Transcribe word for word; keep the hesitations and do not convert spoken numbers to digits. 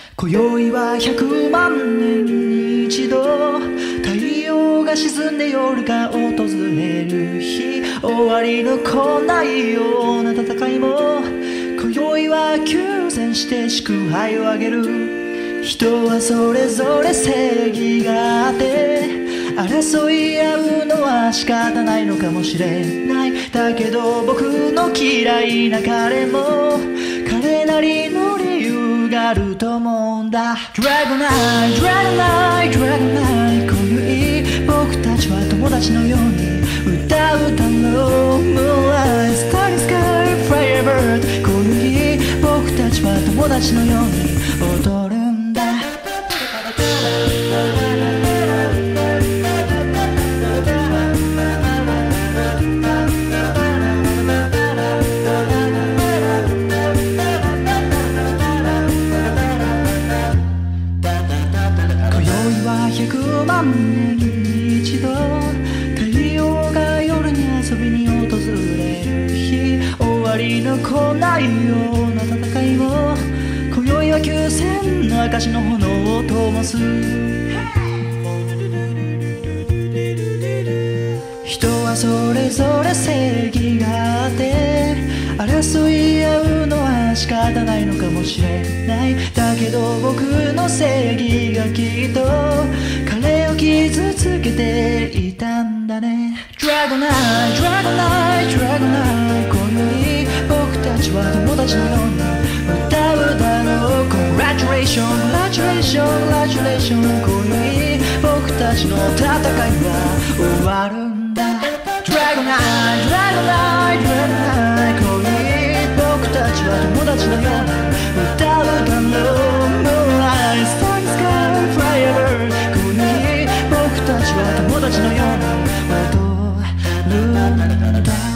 今宵は百万年に一度太陽が沈んで夜が訪れる日、終わりの来ないような戦いも今宵は休戦して祝杯をあげる。人はそれぞれ正義があって争い合うのは仕方ないのかもしれない。だけど僕の嫌いな彼も彼なりの理由があると思うんだ。 Dragonite Dragonite Dragonite 今宵僕たちは友達のように歌うだろう。 Moonlight Starry Sky Firebird 今宵僕たちは友達のように踊るんだ。百万年に一度太陽が夜に遊びに訪れる日、終わりの来ないような戦いも今宵は休戦の証の炎を灯す。人はそれぞれ正義があって争い合うのは仕方ないのかもしれない。だけど僕の正義がきっと彼を傷つけていたんだね。 Dragonite Dragonite Dragonite 今宵僕たちは友達のように歌うだろう。 Congratulations Congratulations Congratulations 今宵僕たちの戦いは終わるんだ。 Dragonite Dragonite Dragonite 今宵僕たちは友達のように歌うだろう。 Moonlight Starry Sky Firebird 今宵僕たちは友達のように踊るんだ。